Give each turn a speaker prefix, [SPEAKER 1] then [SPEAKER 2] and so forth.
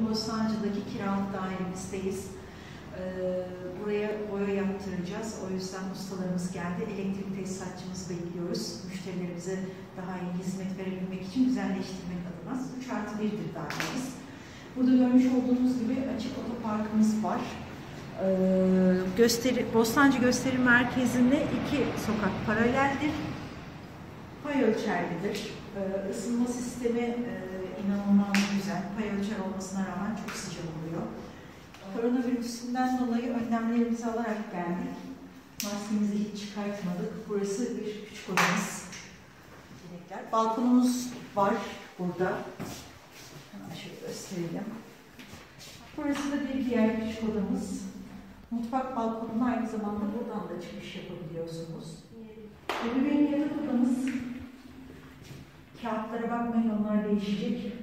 [SPEAKER 1] Bostancı'daki kiralık dairemizdeyiz. Buraya boya yaptıracağız. O yüzden ustalarımız geldi. Elektrik tesisatçımızı bekliyoruz. Müşterilerimize daha iyi hizmet verebilmek için güzelleştirmek adına. 3+1'dir dairemiz. Burada görmüş olduğunuz gibi açık otoparkımız var. Bostancı Gösteri Merkezi'nde 2 sokak paraleldir. Pay ölçerlidir. Isınma sistemi inanılmaz güzel. Pay ölçer olmasına rağmen çok sıcak oluyor. Koronavirüsünden dolayı önlemlerimizi alarak geldik. Maskemizi hiç çıkartmadık. Burası bir küçük odamız. Balkonumuz var burada. Hemen şöyle gösterelim. Burası da bir diğer küçük odamız. Mutfak balkonuna aynı zamanda buradan da çıkış yapabiliyorsunuz. Ebeveyn yatak odamız. Kağıtlara bakmayın, onlar değişecek.